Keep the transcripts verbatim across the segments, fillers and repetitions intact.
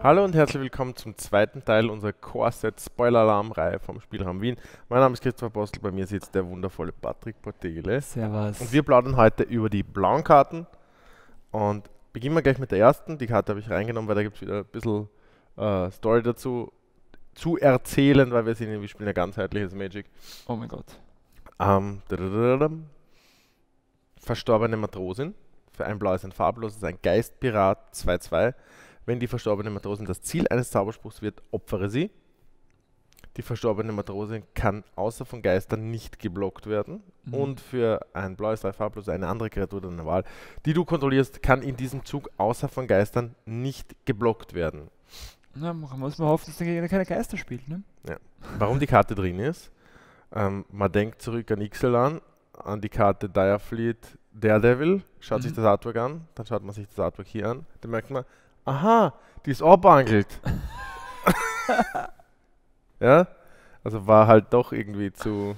Hallo und herzlich willkommen zum zweiten Teil unserer Core-Set-Spoiler-Alarm-Reihe vom Spielraum Wien. Mein Name ist Christopher Postel, bei mir sitzt der wundervolle Patrick Portele. Servus. Und wir plaudern heute über die blauen Karten. Und beginnen wir gleich mit der ersten. Die Karte habe ich reingenommen, weil da gibt es wieder ein bisschen äh, Story dazu zu erzählen, weil wir sehen, wir spielen ja ganzheitliches Magic. Oh mein Gott. Ähm, dadadadadam. Verstorbene Matrosin. Für ein blaues ein farbloses, ein Geistpirat zwei zwei. Wenn die verstorbene Matrosin das Ziel eines Zauberspruchs wird, opfere sie. Die verstorbene Matrosin kann außer von Geistern nicht geblockt werden. Mhm. Und für ein blaues drei farbloses eine andere Kreatur deiner Wahl, die du kontrollierst, kann in diesem Zug außer von Geistern nicht geblockt werden. Na, muss man hoffen, dass der Gegner keine Geister spielt, ne? Ja. Warum die Karte drin ist? Ähm, man denkt zurück an Ixalan, an die Karte Direfleet Daredevil, schaut mhm. sich das Artwork an, dann schaut man sich das Artwork hier an, dann merkt man, aha, die ist orbangelt. Ja, also war halt doch irgendwie zu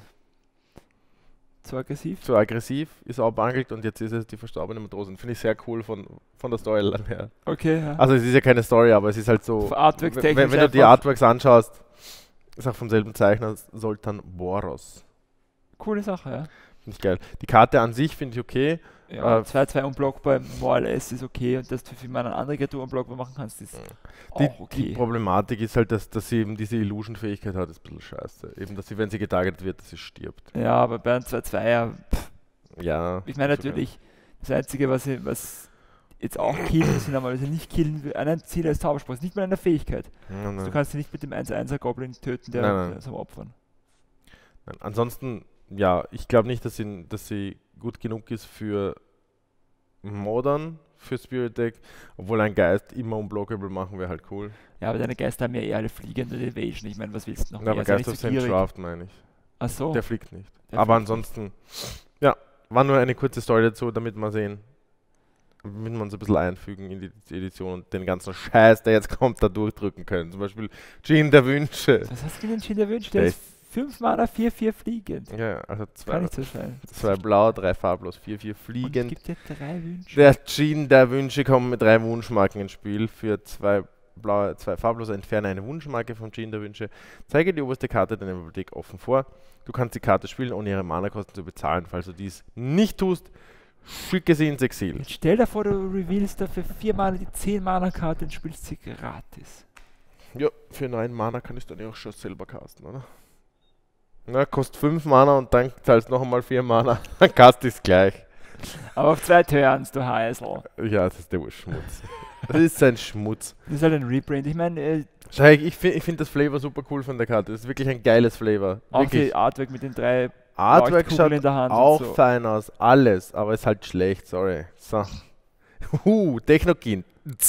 zu aggressiv. Zu aggressiv, ist orbangelt und jetzt ist es die verstorbene Matrosin. Finde ich sehr cool von, von der Storyline her. Okay, ja. Also es ist ja keine Story, aber es ist halt so, wenn, wenn du die Artworks anschaust, ist auch vom selben Zeichner, Zoltan Boros. Coole Sache, ja. Finde ich geil. Die Karte an sich finde ich okay. Ja, zwei zwei unblockbar im More or less ist okay und dass du für meine andere Kreatur unblockbar machen kannst, ist die, auch okay. Die Problematik ist halt, dass, dass sie eben diese Illusion-Fähigkeit hat, ist ein bisschen scheiße. Eben, dass sie, wenn sie getargetet wird, dass sie stirbt. Ja, aber bei einem zwei zwei ja. Ja. Ich meine natürlich, okay. Das Einzige, was, ich, was jetzt auch killen, sind aber nicht killen will, ein Ziel als Zauberspruch, ist nicht mal eine Fähigkeit. Nein, nein. Du kannst sie nicht mit dem eins eins er Goblin töten, der, nein, nein. der zum Opfern. Nein. Ansonsten, ja, ich glaube nicht, dass sie, dass sie gut genug ist für Modern, für Spirit Deck, obwohl ein Geist immer unblockable machen wäre halt cool. Ja, aber deine Geister haben ja eher alle fliegende Evasion. Ich meine, was willst du noch? Ja, aber Geist of Saint Draft meine ich. Ach so. Der fliegt nicht. Der aber fliegt ansonsten, nicht. Ja, war nur eine kurze Story dazu, damit wir sehen, damit wir uns ein bisschen einfügen in die Edition und den ganzen Scheiß, der jetzt kommt, da durchdrücken können. Zum Beispiel Djinn der Wünsche. Was hast du denn Djinn der Wünsche? Der, der ist fünf Mana, vier vier fliegend. Ja, also zwei, Kann nicht so sein. zwei blau, drei farblos, vier vier fliegend. Und es gibt ja drei Wünsche. Der Djinn der Wünsche kommt mit drei Wunschmarken ins Spiel. Für zwei blaue, zwei farblose entferne eine Wunschmarke vom Djinn der Wünsche. Zeige die oberste Karte deiner Bibliothek offen vor. Du kannst die Karte spielen, ohne ihre Mana-Kosten zu bezahlen. Falls du dies nicht tust, schicke sie ins Exil. Jetzt stell dir vor, du revealst dafür vier Mana die zehn Mana-Karte und spielst sie gratis. Ja, für neun Mana kann ich dann ja auch schon selber casten, oder? Na, kostet fünf Mana und dann zahlst noch einmal vier Mana. Dann cast ich es gleich. Aber auf zwei Turns, du Heißel. Ja, das ist der Schmutz. Das ist sein Schmutz. Das ist halt ein Reprint. Ich meine, äh, Schau, ich finde ich find das Flavor super cool von der Karte. Das ist wirklich ein geiles Flavor. Auch wirklich. die Artwork mit den drei Artwork schaut in der Hand auch so. fein aus. Alles, aber ist halt schlecht, sorry. So. Huh, Technokin.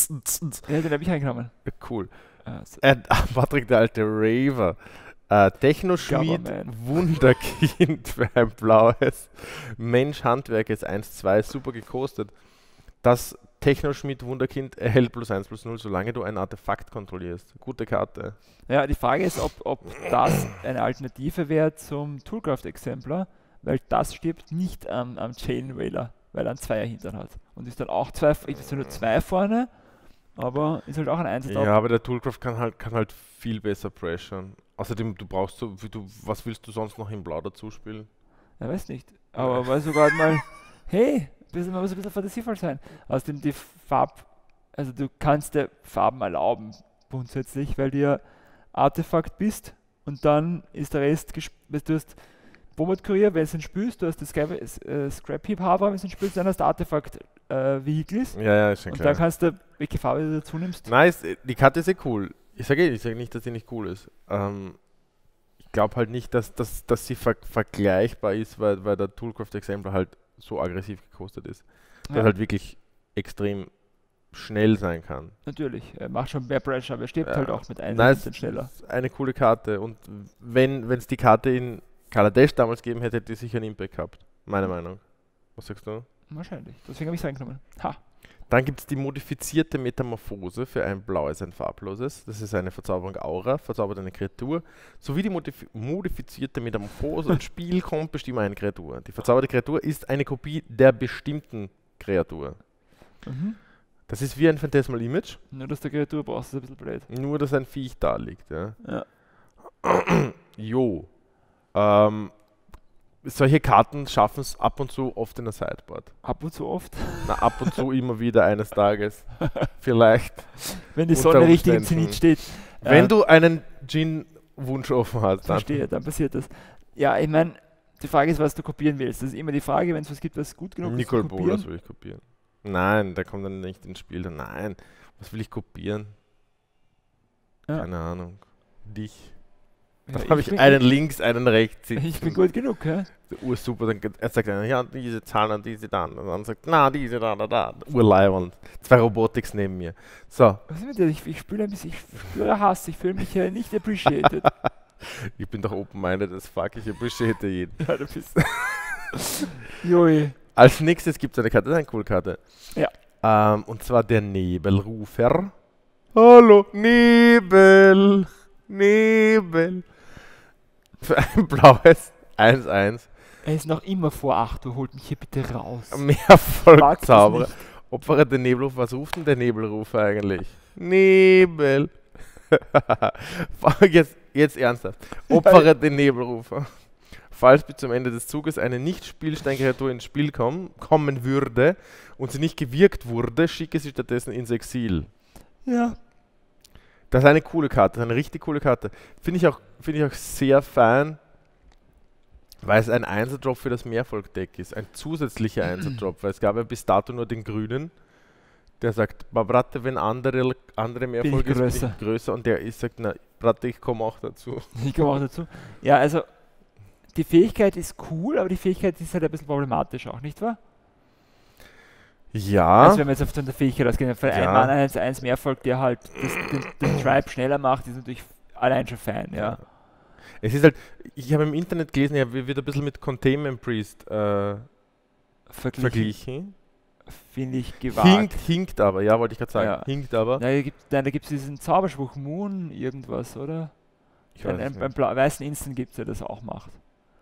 Ja, den habe ich reingenommen. Cool. Also. Äh, Patrick, der alte Raver. Äh, Technoschmied Wunderkind für ein blaues. Mensch Handwerk ist eins zwei, super gekostet. Das Technoschmied Wunderkind erhält plus eins plus null, solange du ein Artefakt kontrollierst. Gute Karte. Ja, die Frage ist, ob, ob das eine Alternative wäre zum Toolcraft-Exemplar, weil das stirbt nicht am, am Chain Whaler, weil er einen Zweier hintern hat. Und ist dann auch zwei, ist nur zwei vorne, aber ist halt auch ein Einsatz. Ja, aber der Toolcraft kann halt, kann halt viel besser pressuren. Außerdem, du brauchst so, wie du, was willst du sonst noch in Blau dazu spielen? Ja, weiß nicht. Aber weil sogar mal, hey, man muss ein bisschen fantasievoll sein. Außerdem die Farb, also du kannst dir Farben erlauben, grundsätzlich, weil du ja Artefakt bist und dann ist der Rest, du hast Bomot Courier, wenn du ihn spielst, du hast das äh, Scrap Heap Harbor, wenn du ihn spielst, dann hast du Artefakt äh, Vehicles. Ja, ja, ist schon und klar. dann kannst du, welche Farbe du dazu nimmst. Nice, die Karte ist eh cool. Ich sage ich sag nicht, dass sie nicht cool ist. Ähm, ich glaube halt nicht, dass, dass, dass sie ver vergleichbar ist, weil, weil der Toolcraft Exemplar halt so aggressiv gekostet ist. Ja. Dass halt wirklich extrem schnell sein kann. Natürlich, er macht schon mehr Pressure, aber er stirbt ja. halt auch mit einem nice, schneller. Eine coole Karte und wenn es die Karte in Kaladesh damals gegeben hätte, hätte die sicher einen Impact gehabt. Meine mhm. Meinung. Was sagst du? Wahrscheinlich, deswegen habe ich es reingenommen. Ha! Dann gibt es die modifizierte Metamorphose für ein blaues, ein farbloses. Das ist eine Verzauberung Aura, verzaubert eine Kreatur. Sowie die modif modifizierte Metamorphose und Spiel kommt, bestimme eine Kreatur. Die verzauberte Kreatur ist eine Kopie der bestimmten Kreatur. Mhm. Das ist wie ein Phantasmal Image, Nur, dass du eine Kreatur brauchst, ist ein bisschen blöd. nur dass ein Viech da liegt. Ja. Ja. Jo. Ähm, solche Karten schaffen es ab und zu oft in der Sideboard. Ab und zu oft. Na, ab und zu immer wieder eines Tages. Vielleicht. Wenn die Unter Sonne richtig im Umständen. Zenit steht. Wenn Äh, du einen Djinn-Wunsch offen hast, dann. Verstehe, dann passiert das. Ja, ich meine, die Frage ist, was du kopieren willst. Das ist immer die Frage, wenn es was gibt, was gut genug Nicole ist zu Bolas kopieren. will ich kopieren. Nein, der kommt dann nicht ins Spiel. Nein, was will ich kopieren? Ja. Keine Ahnung. Dich. Ja, Dann habe ich bin- einen links, einen rechts sitzen. Ich bin gut genug, hä? Der Ursuper, dann geht- er sagt einer, ja, diese Zahlen und diese dann. Und dann sagt, na, diese da, da, da. Urleiwand. Zwei Robotics neben mir. So, Was ist mit dir? Ich, ich spüre ein bisschen, ich spüre Hass, ich fühle mich äh, nicht appreciated. ich bin doch open-minded as fuck, ich appreciate jeden. Ja, du bist. Joi. Als nächstes gibt es eine Karte, das ist eine coole Karte. Ja. Ähm, und zwar der Nebelrufer. Hallo, Nebel, Nebel. Für ein blaues eins eins. Er ist noch immer vor acht Uhr, holt mich hier bitte raus. Mehrfolgzauberer. Mag's Opfere den Nebelrufer. Was ruft denn der Nebelrufer eigentlich? Nebel. jetzt, jetzt ernsthaft. Opfere den Nebelrufer. Falls bis zum Ende des Zuges eine Nicht-Spielsteinkreatur ins Spiel komm, kommen würde und sie nicht gewirkt wurde, schicke sie stattdessen ins Exil. Ja. Das ist eine coole Karte, das ist eine richtig coole Karte. Finde ich, auch- finde ich auch sehr fein, weil es ein Einser-Drop für das Mehrfolg-Deck ist. Ein zusätzlicher Einser-Drop, weil es gab ja bis dato nur den grünen, der sagt, "Ba, Bratte, wenn andere, andere Mehrfolge ist, bin größer." ich größer. Und der ist, sagt, na, Bratte, ich komme auch dazu. Ich komme auch dazu. Ja, also die Fähigkeit ist cool, aber die Fähigkeit ist halt ein bisschen problematisch auch, nicht wahr? Ja, Also wenn wir jetzt auf der Fähigkeit ausgehen, für ein Ja. Mann eins eins Mehrfolg, der halt das, den, den Tribe schneller macht, ist natürlich allein schon fein, ja. es ist halt, ich habe im Internet gelesen, er wird ein bisschen mit Containment Priest äh, Verglichen, verglichen. finde ich gewagt. Hinkt, hinkt aber, ja, wollte ich gerade sagen. Ja. Hinkt aber. Nein, da gibt es da gibt's diesen Zauberspruch Moon irgendwas, oder? Ich weiß Ein, es ein, nicht. beim blau- weißen Instant gibt es, der das auch macht.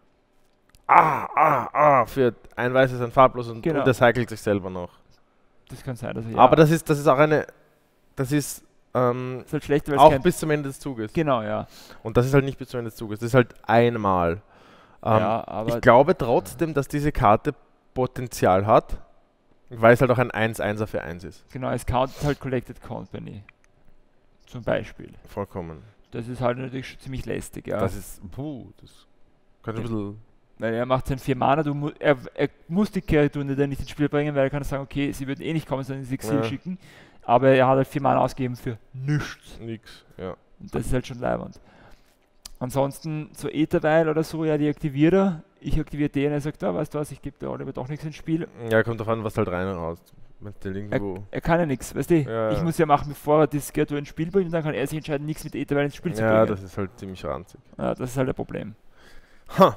Ah, ah, ah, für ein weißes, ein farblos und, Genau. und der cycelt sich selber noch. Das kann sein, dass er ja. Aber das ist, das ist auch eine, das ist ähm, ist halt schlecht, weil es auch kein. bis zum Ende des Zuges. Genau, ja. Und das ist halt nicht bis zum Ende des Zuges, das ist halt einmal. Ähm, ja, aber ich glaube trotzdem, dass diese Karte Potenzial hat, weil es halt auch ein eins eins für eins ist. genau, es countet halt Collected Company. Zum Beispiel. Vollkommen. Das ist halt natürlich schon ziemlich lästig, ja. Das ist, puh, das kann schon ein bisschen, Weil er macht sein vier Mana, du mu er, er muss die Kreatur nicht nicht ins Spiel bringen, weil er kann sagen, okay, sie würden eh nicht kommen, sondern ins Exil Ja. schicken. Aber er hat halt vier Mana ausgegeben für nichts. nix, ja. Und das ist halt schon leibend. Ansonsten so Ätherweil oder so, ja, die aktiviert er. Ich aktiviere den, er sagt, ah, weißt du was, ich gebe der Oliver doch nichts ins Spiel. Ja, kommt drauf an, was halt rein und raus. Wenn der irgendwo, Er kann ja nichts, weißt du? Ja, Ich ja. muss ja machen, bevor er das Kreatur ins Spiel bringt und dann kann er sich entscheiden, nichts mit Ätherweil ins Spiel zu ja, bringen. das ist halt ziemlich ranzig. Ja, das ist halt ein Problem. Ha.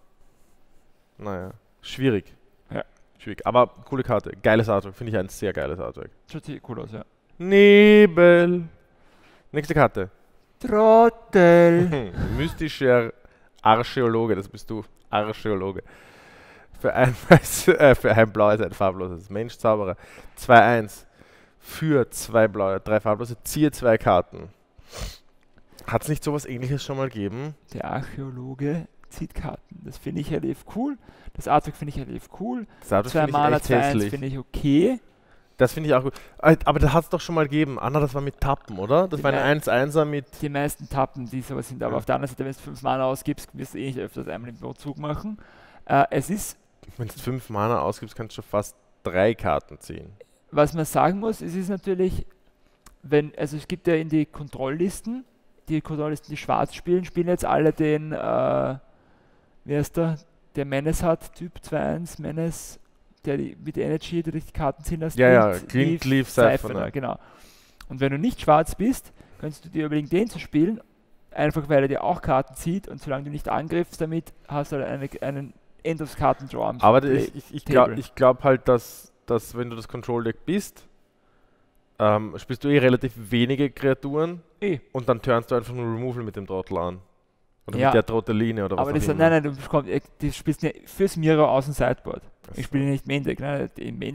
Naja, schwierig. Ja. Schwierig, aber coole Karte. Geiles Artwork, finde ich ein sehr geiles Artwork. Schaut hier cool aus, ja. Nebel. Nächste Karte. Trottel! Hm, Mystischer Archäologe, das bist du. Archäologe. Für ein, weiß- äh, für ein blaues, ein farbloses. Mensch, Zauberer. zwei eins. Für zwei blaue, drei farblose. Ziehe zwei Karten. Hat es nicht sowas ähnliches schon mal gegeben? Der Archäologe zieht Karten. Das finde ich relativ cool. Das Artwork finde ich relativ cool. Das Artwork Zwei finde ich Mana, echt zwei eins hässlich. finde ich okay. Das finde ich auch gut. Äh, Aber das hat es doch schon mal gegeben. Anna, das war mit Tappen, oder? Das Die war ein mei- eins einser mit. Die meisten Tappen, die sowas sind, aber Ja. auf der anderen Seite, wenn du fünf Mana ausgibst, wirst du eh nicht öfters einmal im Zug machen. Äh, es ist, Wenn du fünf Mana ausgibst, kannst du schon fast drei Karten ziehen. was man sagen muss, es ist natürlich, wenn, also es gibt ja in die Kontrolllisten, die Kontrolllisten, die schwarz spielen, spielen jetzt alle den, äh, wer ist der, der Menace hat, Typ zwei eins, Menace, der die, mit Energy, der dich die Karten ziehen lässt. Ja, ja, Glint, Glint, Leaf, Siphoner, Siphoner. genau. Und wenn du nicht schwarz bist, kannst du dir überlegen, den zu spielen, einfach weil er dir auch Karten zieht und solange du nicht angriffst damit, hast du halt eine, einen End of Karten Draw am Aber Play- ich, ich, ich glaube Table. ich glaub halt, dass, dass wenn du das Control-Deck bist, ähm, spielst du eh relativ wenige Kreaturen Eh. und dann turnst du einfach nur Removal mit dem Trottel an. Oder Ja. mit der Trotteline oder was Aber auch das, immer. nein, nein, du, bekommst, äh, du spielst ja fürs Mirror aus dem Sideboard. Das Ich spiele nicht Main Deck. Ne? Im Main Deck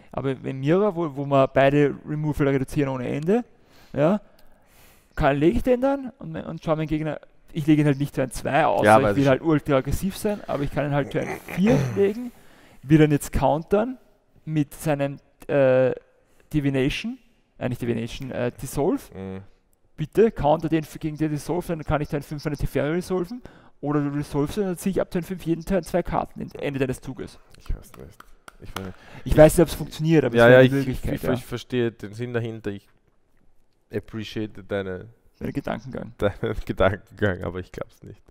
Aber im Mirror, wo, wo wir beide Removal reduzieren ohne Ende, ja, kann, lege ich den dann und, und schaue meinen Gegner, ich lege ihn halt nicht Turn zwei aus, Ja, ich weiß will ich halt ultra aggressiv sein, aber ich kann ihn halt Turn vier legen, will dann jetzt countern mit seinem äh, Divination, äh, nicht Divination, äh, Dissolve. Mhm. Bitte counter den für, gegen den Dissolve, dann kann ich Turn fünf eine Teferi resolven. Oder du resolvest und dann ziehe ich ab Turn fünf jeden Turn zwei Karten, Ende deines Zuges. Ich weiß nicht. Ich, weiß nicht. Ich weiß nicht, ob es funktioniert, aber ja, es ja, wäre ich, eine ich, Möglichkeit. ich, ja. ich verstehe den Sinn dahinter. Ich appreciate deine, Dein Gedankengang. deinen Gedankengang, aber ich glaube es nicht.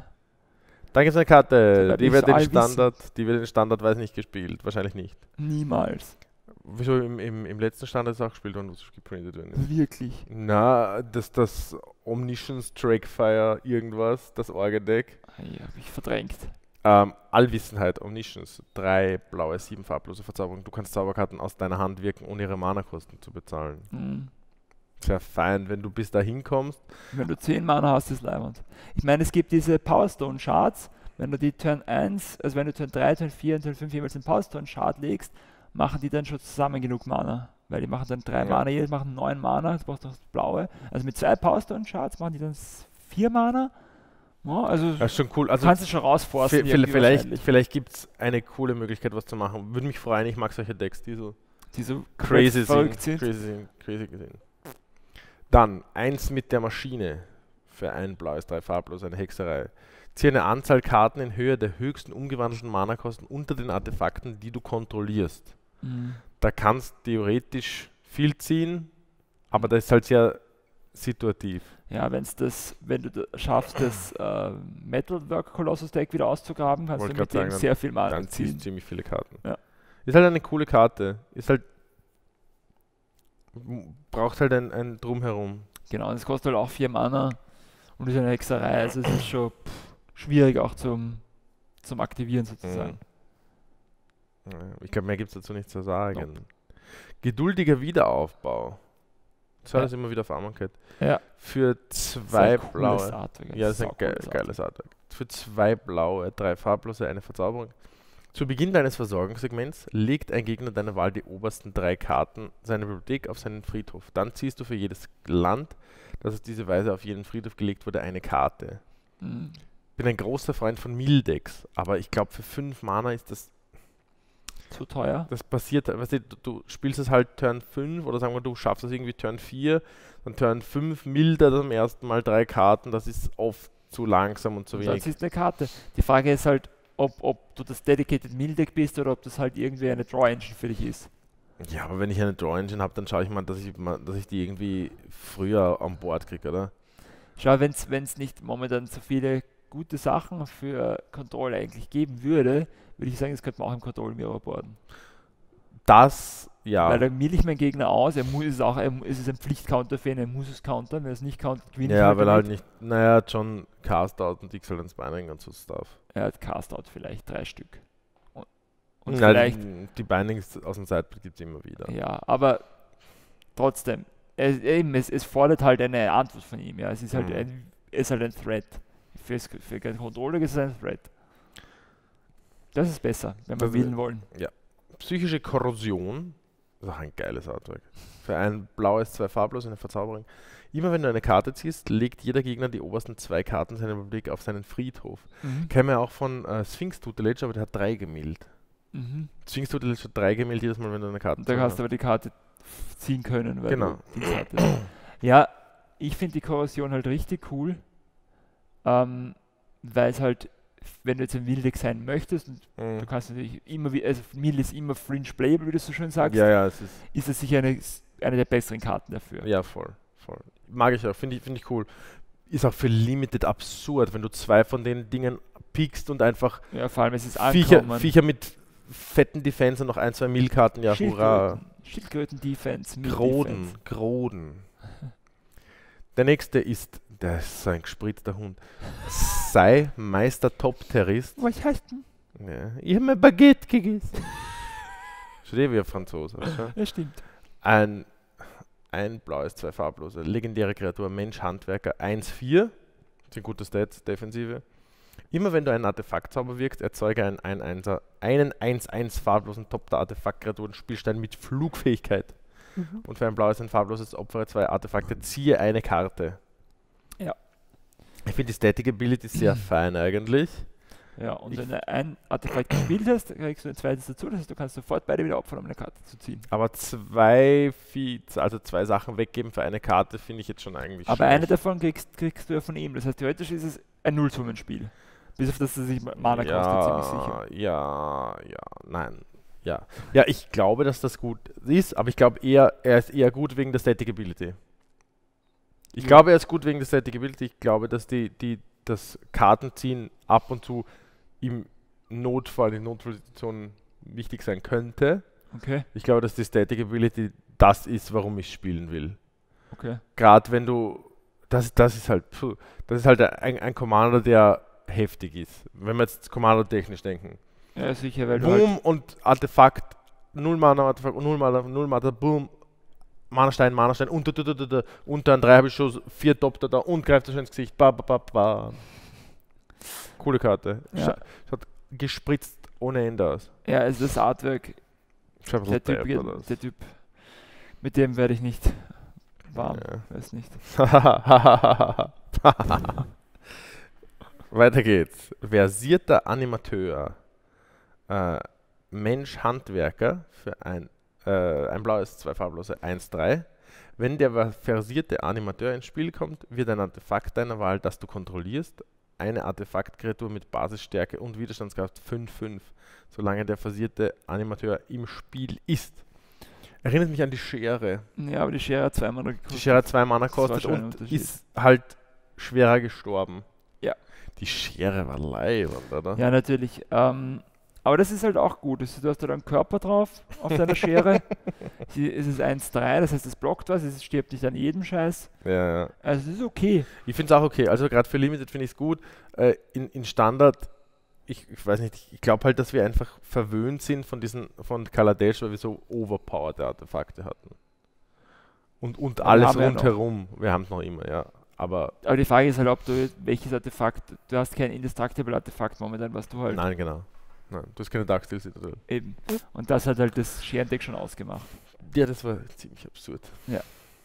Dann gibt es eine Karte, Weil die ich wird, so den all Standard, die wird den Standard weiß nicht gespielt. Wahrscheinlich nicht. Niemals. Wieso im, im, im letzten Standard ist es auch gespielt worden, wo es geprintet worden ist? Wirklich. Na, das, das Omniscience Dragfire irgendwas, das Orga-Deck. Ah, ja, hab ich verdrängt. Ähm, Allwissenheit, Omniscience, drei blaue, sieben farblose Verzauberung. Du kannst Zauberkarten aus deiner Hand wirken, ohne ihre Mana-Kosten zu bezahlen. Mhm. Sehr fein, wenn du bis dahin kommst. Wenn du zehn Mana hast, ist leibend. Ich meine, es gibt diese Powerstone Shards, wenn du die Turn eins, also wenn du Turn drei, Turn vier und Turn fünf jeweils den Powerstone Shard legst, machen die dann schon zusammen genug Mana. Weil die machen dann drei Ja. Mana, jedes machen neun Mana, das brauchst du das blaue. Also mit zwei Powerstone Shards machen die dann s- vier Mana. Ja, also Das ist schon cool. Also kannst du schon rausforsten. vi- vi- irgendwie vielleicht wahrscheinlich. vielleicht gibt es eine coole Möglichkeit, was zu machen. Würde mich freuen, ich mag solche Decks, die so Die so crazy verrückt sind. sind. Crazy sind. Crazy sind. Dann eins mit der Maschine. Für ein blaues, drei farblos, eine Hexerei. Ziehe eine Anzahl Karten in Höhe der höchsten umgewandelten Mana-Kosten unter den Artefakten, die du kontrollierst. Mhm. Da kannst theoretisch viel ziehen, aber das ist halt sehr situativ. Ja, wenn's das, wenn du da schaffst, das äh, Metalwork Colossus Deck wieder auszugraben, kannst Wollte du mit grad dem sagen, sehr viel Mana Dann ziehst ziehen. du ziemlich viele Karten. Ja. Ist halt eine coole Karte. Ist halt. m- Braucht halt ein, ein Drumherum. Genau, und es kostet halt auch vier Mana und ist eine Hexerei, also es ist schon pff, schwierig auch zum, zum Aktivieren sozusagen. Ja, ich glaube, mehr gibt es dazu nicht zu sagen. Geduldiger Wiederaufbau. Das hat Ja. das immer wieder auf Armkeit. Ja. Für zwei Sehr cooles blaue. Artwork, Ja, das ist ein geil, saucooles geiles Artwork. Für zwei blaue, drei farblose, eine Verzauberung. Zu Beginn deines Versorgungssegments legt ein Gegner deiner Wahl die obersten drei Karten seiner Bibliothek auf seinen Friedhof. Dann ziehst du für jedes Land, das auf diese Weise auf jeden Friedhof gelegt wurde, eine Karte. Mhm. Bin ein großer Freund von Mildecks, aber ich glaube, für fünf Mana ist das, Zu teuer. das passiert, weißt du, du, du spielst es halt Turn fünf oder sagen wir, du schaffst es irgendwie Turn vier, dann Turn fünf milder zum ersten Mal drei Karten, das ist oft zu langsam und zu Und dann wenig. ziehst du eine Karte. Die Frage ist halt, ob, ob du das Dedicated Mill-Deck bist oder ob das halt irgendwie eine Draw-Engine für dich ist. Ja, aber wenn ich eine Draw Engine habe, dann schaue ich mal, dass ich, mal, dass ich die irgendwie früher an Bord kriege, oder? Schau, wenn es nicht momentan so viele gute Sachen für Control eigentlich geben würde, würde ich sagen, das könnte man auch im Control Mirror boarden. Das, ja. Weil da mill ich meinen Gegner aus, er muss es auch, er, mu- es ist ein Pflichtcounter für ihn, er muss es countern, wenn er es nicht countert, gewinnt Ja, halt weil er halt damit. nicht, naja, John Cast Out und Dixel ins Binding und so Stuff. Er hat Cast-Out vielleicht drei Stück. Und, und Na, vielleicht, die Bindings aus dem Sideboard gibt es immer wieder. ja, aber trotzdem, es, eben, es, es fordert halt eine Antwort von ihm, ja, es ist halt, Mhm. ein, es ist halt ein Threat. Für's, für den Controller ist es ein Threat. Das ist besser, wenn wir Das- wählen wollen. Psychische Korrosion, das ist auch ein geiles Artwork. Für ein blaues, zwei farblose, eine Verzauberung. Immer wenn du eine Karte ziehst, legt jeder Gegner die obersten zwei Karten seiner Bibliothek auf seinen Friedhof. Mhm. Käme auch von äh, Sphinx Tutelage, aber der hat drei gemildt. Mhm. Sphinx Tutelage hat drei gemildt jedes Mal, wenn du eine Karte Und da ziehst. hast du aber die Karte f- ziehen können, weil Genau. du Dings hattest. Ja, ich finde die Korrosion halt richtig cool, ähm, weil es halt, wenn du jetzt ein Wilddeck sein möchtest, und Mhm. du kannst natürlich immer, wie- also Mill ist immer fringe playable, wie du so schön sagst, Ja, ja, es ist. ist es sicher eine, eine der besseren Karten dafür. Ja, voll, voll. Mag ich auch, finde ich, find ich cool. Ist auch für Limited absurd, wenn du zwei von den Dingen pickst und einfach Ja, vor allem es ist Viecher, ankommen. Viecher mit fetten Defense und noch ein, zwei Millkarten, ja, hurra. Schildkröten, Schildkröten-Defense, Mill Groden, Defense. Groden. Der nächste ist, der ist so ein gespritzter Hund. Sei Meister Top-Terrorist. Was heißt denn? Ja, ich habe mein Baguette gegessen. Schon eh wie ein Franzose. Schau. Ja, stimmt. Ein, ein blaues, zwei farblose. Legendäre Kreatur, Mensch, Handwerker, eins vier. Sind gute Stats, Defensive. Immer wenn du einen Artefaktzauber wirkst, erzeuge einen eins eins einen eins eins farblosen Top der Artefakt-Kreaturen-Spielstein mit Flugfähigkeit. Mhm. Und für ein blaues, ein farbloses opfere zwei Artefakte, ziehe eine Karte. Ja. Ich finde die Static Ability sehr fein eigentlich. Ja, und Ich- wenn du ein Artefakt gespielt hast, dann kriegst du ein zweites dazu. Das heißt, du kannst sofort beide wieder opfern, um eine Karte zu ziehen. Aber zwei Feeds, also zwei Sachen weggeben für eine Karte, finde ich jetzt schon eigentlich Aber schlecht. eine davon kriegst, kriegst du ja von ihm. Das heißt, theoretisch ist es ein Nullsummenspiel. Bis auf das, dass es sich Mana kostet, ziemlich sicher. Ja, ja, nein. Ja. ja, ich glaube, dass das gut ist, aber ich glaube eher, er ist eher gut wegen der Static Ability. Ich Ja. glaube, er ist gut wegen der Static Ability. Ich glaube, dass die, die, das Kartenziehen ab und zu im Notfall, in Notfallsituationen wichtig sein könnte. Okay, Ich glaube, dass die Static Ability das ist, warum ich spielen will. okay. Gerade wenn du, das, das ist halt, puh, das ist halt ein, ein Commander, der heftig ist. Wenn wir jetzt Commander-technisch denken. Ja, sicher, weil du halt, Boom und Artefakt, null Mana, Artefakt, null Mana, null Mana, Boom, Mana-Stein, Mana-Stein, und da, da, da, da, da, unter ein drei habe ich schon vier Top da, da und greift das schon ins Gesicht. Ba, ba, ba, ba. Coole Karte. Ja. Scha schaut gespritzt ohne Ende aus. ja, also das Artwork, Schaut ein der bisschen typ, deppert aus. der typ, mit dem werde ich nicht warm. Ja. Weiß nicht. Weiter geht's. Versierter Animateur. Äh, Mensch Handwerker für ein, äh, ein blaues, zwei farblose, eins drei. Wenn der versierte Animateur ins Spiel kommt, wird ein Artefakt deiner Wahl, das du kontrollierst, eine Artefaktkreatur mit Basisstärke und Widerstandskraft fünf fünf, solange der versierte Animateur im Spiel ist. Erinnert mich an die Schere. Ja, aber die Schere hat zwei Mana gekostet. Die Schere hat zwei Mana Das war kostet schon ein und Unterschied. ist halt schwerer gestorben. Ja. Die Schere war leibend, oder? Ja, natürlich. Ähm, aber das ist halt auch gut. Das- Du hast da einen Körper drauf auf deiner Schere. Sie, es ist eins drei, das heißt, es blockt was, es stirbt nicht an jedem Scheiß. Ja, ja. Also es ist okay. Ich finde es auch okay. Also gerade für Limited finde ich es gut. Äh, in, in Standard, ich, ich weiß nicht, ich glaube halt, dass wir einfach verwöhnt sind von diesen, von Kaladesh, weil wir so overpowered Artefakte hatten. Und, und Ja, alles haben wir ja rundherum. Wir haben es noch immer, ja. Aber Aber die Frage ist halt, ob du jetzt- welches Artefakt, du hast kein Indestructible Artefakt momentan, was du halt nein, genau. Nein, du hast keine Dark Steel Citadel. eben. Und das hat halt das Scherendeck schon ausgemacht. Ja, das war ziemlich absurd. Ja.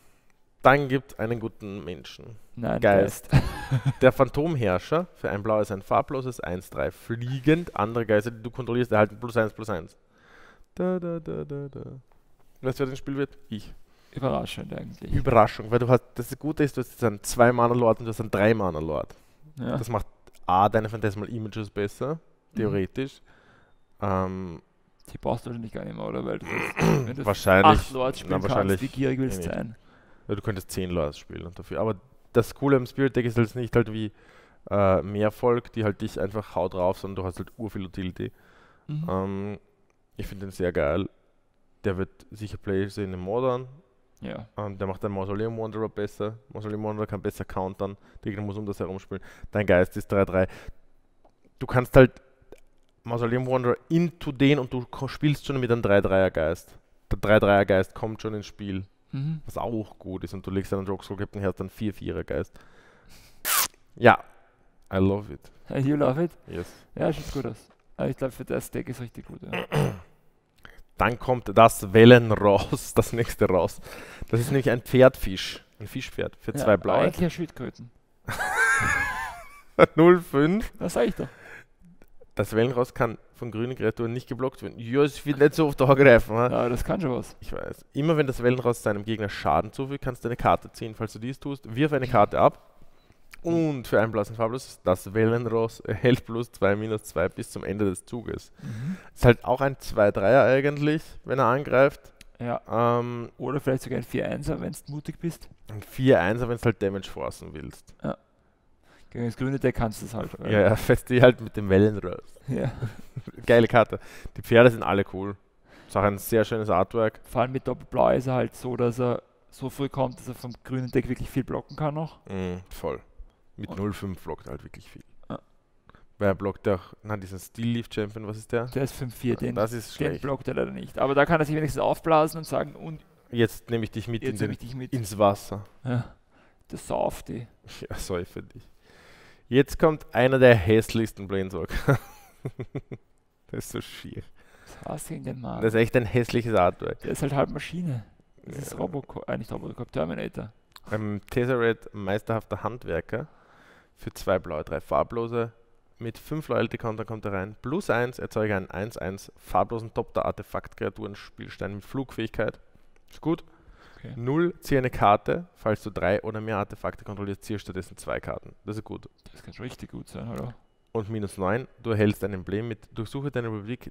Dann gibt es einen guten Menschen. Nein, Geist. Der Phantomherrscher, für ein blaues, ein farbloses, eins drei fliegend. Andere Geister, die du kontrollierst, erhalten plus eins, plus eins. Da, da, da, da, da. Weißt du, wer das Spiel wird? Ich. Überraschend eigentlich. Überraschung, weil du hast, das Gute ist, du hast jetzt einen zwei Mana Lord und du hast einen drei Mana Lord. Ja. Das macht A, deine Phantasmal Images besser, theoretisch. Ähm, Die brauchst du wahrscheinlich gar nicht mehr, oder? Weil du hast, wenn du wahrscheinlich. acht Lords spielen na, wahrscheinlich kannst, wie gierig willst eh du nicht. sein? Ja, du könntest zehn Lords spielen und dafür. Aber das Coole am Spirit Deck ist halt nicht halt wie äh, Mehrvolk, die halt dich einfach haut drauf, sondern du hast halt urviel Utility. Mhm. Ähm, ich finde den sehr geil. Der wird sicher Play sehen im Modern. Ja. Ähm, der macht den Mausoleum Wanderer besser. Mausoleum Wanderer kann besser countern. Der Gegner muss um das herumspielen. Dein Geist ist drei drei. Du kannst halt Mausoleum Wanderer into den und du ko- spielst schon mit einem drei dreier Geist. Der drei dreier Geist kommt schon ins Spiel, Mhm. was auch gut ist. Und du legst einen Rogueskull Captain her, hast dann vier vierer Geist. Ja, I love it. You love it? Yes. Ja, sieht gut aus. Aber ich glaube, für das Deck ist richtig gut. Ja. Dann kommt das Wellen raus, das nächste raus. Das ist nämlich ein Pferdfisch. Ein Fischpferd für zwei Ja, blaue. Eigentlich ja Schildkröten. null fünf. Das sag ich doch. Das Wellenross kann von grünen Kreaturen nicht geblockt werden. Ja, es wird nicht so oft angreifen. Ja, Ja. das kann schon was. Ich weiß. Immer wenn das Wellenross seinem Gegner Schaden zufügt, kannst du eine Karte ziehen. Falls du dies tust, wirf eine Karte ab. Und für einen blauen Farblos, das Wellenross erhält plus zwei, minus zwei bis zum Ende des Zuges. Mhm. Ist halt auch ein zwei dreier eigentlich, wenn er angreift. Ja. Ähm, Oder vielleicht sogar ein vier einser, wenn du mutig bist. ein vier einser, wenn du halt Damage forcen willst. Gegen das grüne Deck kannst du es halt. Ja, ja, fest die halt mit dem Wellenross. ja. Geile Karte. Die Pferde sind alle cool. Ist auch ein sehr schönes Artwork. Vor allem mit Doppelblau ist er halt so, dass er so früh kommt, dass er vom grünen Deck wirklich viel blocken kann noch. Mm, voll. Mit Und- null fünf blockt er halt wirklich viel. Ja. Weil er blockt auch, na, diesen Steel Leaf Champion, was ist der? Der ist fünf vier, den, das ist den schlecht. blockt er leider nicht. Aber da kann er sich wenigstens aufblasen und sagen, und Jetzt nehme ich dich mit in jetzt den, nehme ich dich mit. ins Wasser. Ja. Das Safety. Ja, sorry für dich. Jetzt kommt einer der hässlichsten Planeswalker. Das ist so schier. Was hast du gegen den Mann? Das ist echt ein hässliches Artwork. Der ist halt halb Maschine. Das ist Ja. Robocop, äh, nicht Robocop, Terminator. Ähm, Tezzeret, meisterhafter Handwerker. Für zwei blaue, drei farblose. Mit fünf Loyalty-Counter kommt er rein. Plus eins, erzeuge einen eins eins farblosen Top der Artefakt-Kreaturen-Spielstein mit Flugfähigkeit. Ist gut. Okay. null, ziehe eine Karte. Falls du drei oder mehr Artefakte kontrollierst, ziehe stattdessen zwei Karten. Das ist gut. Das kann schon richtig gut sein, hallo. Und minus neun, du erhältst ein Emblem mit Durchsuche deine Republik.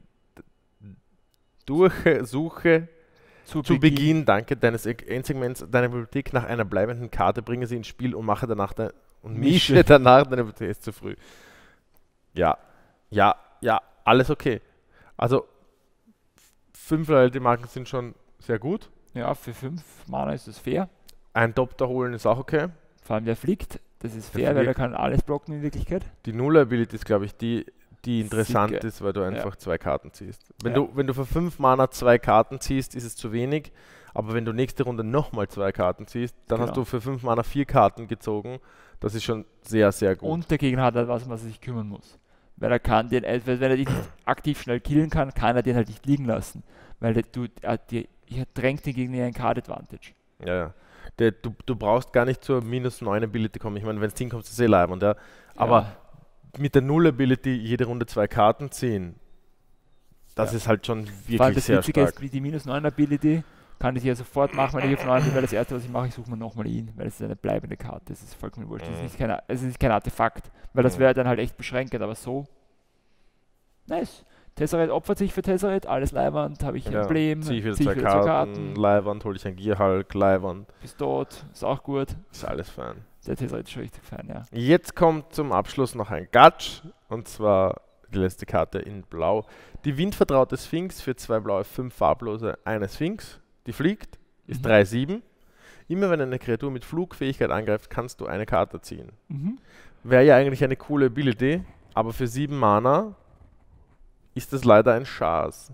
Durchsuche Zu, zu Beginn, danke, deines Endsegments deiner Bibliothek nach einer bleibenden Karte, bringe sie ins Spiel und mache danach de und Mische. mische danach deine Bibliothek. Ist zu früh. Ja, ja, ja, alles okay. Also, fünf Loyalty-Marken sind schon sehr gut. Ja, für fünf Mana ist das fair. Ein Doktor holen ist auch okay. Vor allem der fliegt, das ist Der fair, weil er fliegt. kann alles blocken in Wirklichkeit. Die Null-Ability ist, glaube ich, die, die interessant Sicke. ist, weil du einfach zwei Karten ziehst. Wenn, Ja. du, wenn du für fünf Mana zwei Karten ziehst, ist es zu wenig. Aber wenn du nächste Runde nochmal zwei Karten ziehst, dann hast Genau. du für fünf Mana vier Karten gezogen. Das ist schon sehr, sehr gut. Und der Gegner hat halt was, um was er sich kümmern muss. Weil er kann den, äh, wenn er dich nicht aktiv schnell killen kann, kann er den halt nicht liegen lassen. Weil der, du, er, die, er drängt den Gegner in einen Card Advantage. Ja, ja. Der, du, du brauchst gar nicht zur minus neun Ability kommen. Ich meine, wenn es hinkommt, ist es eh leibend, ja. Aber Ja, mit der Null Ability jede Runde zwei Karten ziehen, das Ja. ist halt schon vor allem wirklich das sehr Witzige stark. ist, wie die minus neun Ability kann ich ja sofort machen, wenn ich auf neun bin, weil das erste, was ich mache, ich suche mir nochmal ihn, weil es ist eine bleibende Karte, das ist vollkommen wurscht, das ist Mhm. nicht kein, es ist nicht kein Artefakt, weil das Mhm. wäre dann halt echt beschränkend, aber so, nice. Tezzeret opfert sich für Tezzeret, alles Leihwand, habe ich ein Ja, Emblem, zieh ich wieder zieh zwei Karten, Leihwand, hole ich ein Gierhulk, Leihwand, bist tot, ist auch gut. ist alles fein. Der Tezzeret ist schon richtig fein, ja. Jetzt kommt zum Abschluss noch ein Gatsch, und zwar die letzte Karte in Blau. Die windvertraute Sphinx für zwei blaue, fünf farblose, eine Sphinx, die fliegt, ist Mhm. drei sieben. Immer wenn eine Kreatur mit Flugfähigkeit angreift, kannst du eine Karte ziehen. Mhm. Wäre ja eigentlich eine coole Ability, aber für sieben Mana ist das leider ein Schatz.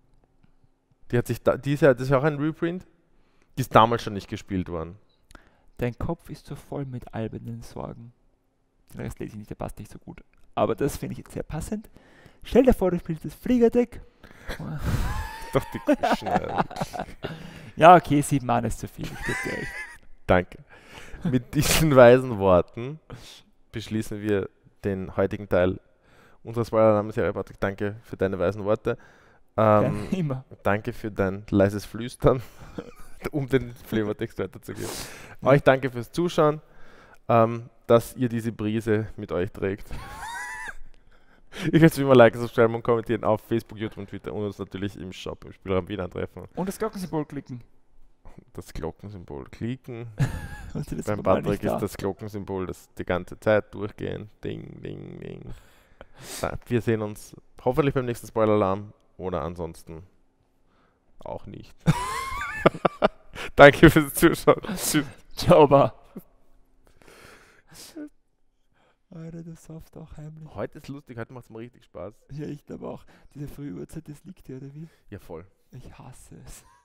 Die hat sich da, die ist ja, das ist ja auch ein Reprint. Die ist damals schon nicht gespielt worden. Dein Kopf ist so voll mit albernen Sorgen. Den Rest lese ich nicht, der passt nicht so gut. Aber das finde ich jetzt sehr passend. Stell dir vor, du spielst das Fliegerdeck. Doch die Schnell. Ja, okay, sieben Mann ist zu viel. Ich gebe dir recht. Danke. Mit diesen weisen Worten beschließen wir den heutigen Teil unserer Spoiler-Namen-Serie. Patrick, danke für deine weisen Worte. Ähm, Ja, immer. danke für dein leises Flüstern, um den Flavortext weiterzugeben. Euch danke fürs Zuschauen, ähm, dass ihr diese Brise mit euch trägt. Ihr könnt es wie immer liken, subscriben und kommentieren auf Facebook, YouTube und Twitter und uns natürlich im Shop, im Spielraum Wien antreffen. Und das Glockensymbol klicken. Das Glockensymbol klicken. Und das Beim war mal Patrick nicht da. ist das Glockensymbol das die ganze Zeit durchgehend. Ding, ding, ding. Ja, wir sehen uns hoffentlich beim nächsten Spoiler-Alarm oder ansonsten auch nicht. Danke fürs Zuschauen. Tschüss. Ciao, ba. Alter, das sauft auch heimlich. Heute ist lustig, heute macht es mir richtig Spaß. Ja, ich glaube auch. Diese frühe Uhrzeit, das liegt dir, oder wie? Ja, voll. Ich hasse es.